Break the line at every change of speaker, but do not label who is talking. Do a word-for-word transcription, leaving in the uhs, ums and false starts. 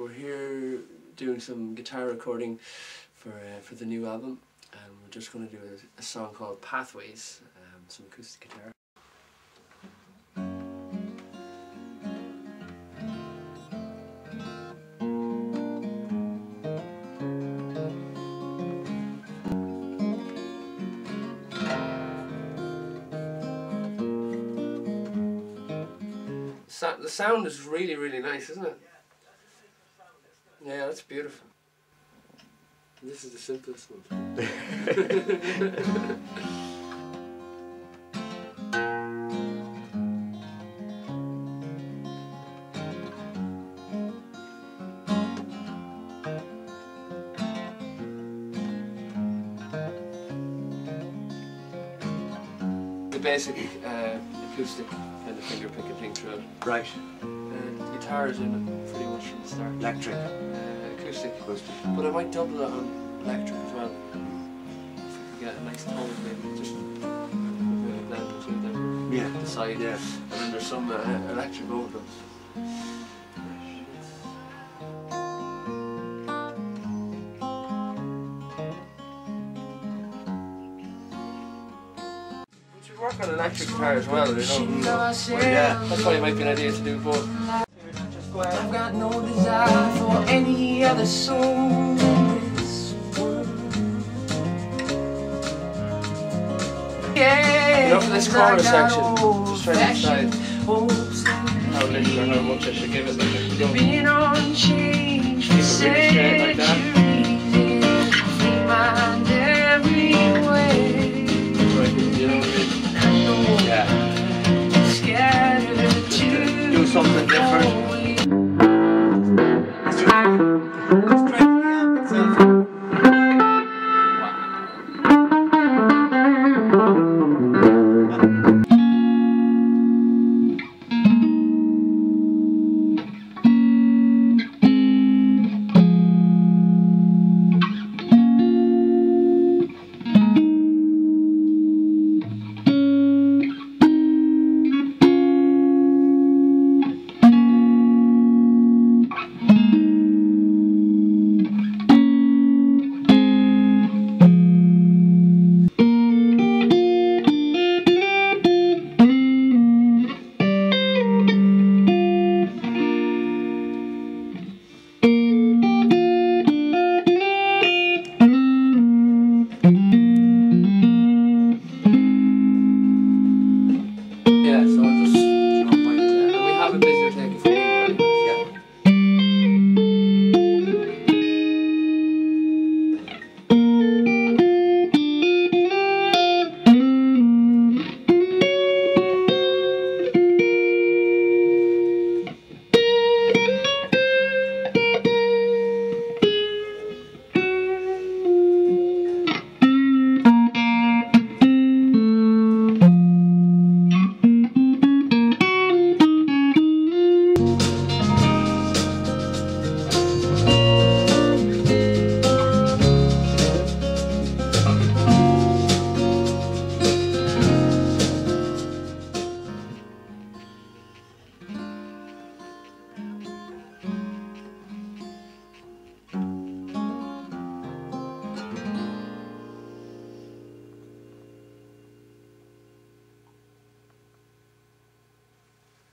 we're here doing some guitar recording for uh, for the new album, and we're just going to do a, a song called Pathways, um, some acoustic guitar. The sound is really, really nice, isn't it? Yeah, that's beautiful. This is the simplest one. The basic uh, acoustic kind of finger picking thing through it. Right. And the guitar is in it pretty much from the start. Electric. Uh, acoustic. Acoustic. But I might double it on electric as well. If I could get a nice tone, maybe just blend between them. Yeah. The side. Yeah. And then there's some uh, electric overdubs. Work on electric guitar as well, you know. Well, yeah, that's why it might be an idea to do both. I've got no desire for any other soul in this world. Yeah, you know, for this chorus section, just try to decide how little or how much I should give it. Like if we go, keep it really straight like that. Do something different. Let's try, let's try the amp itself.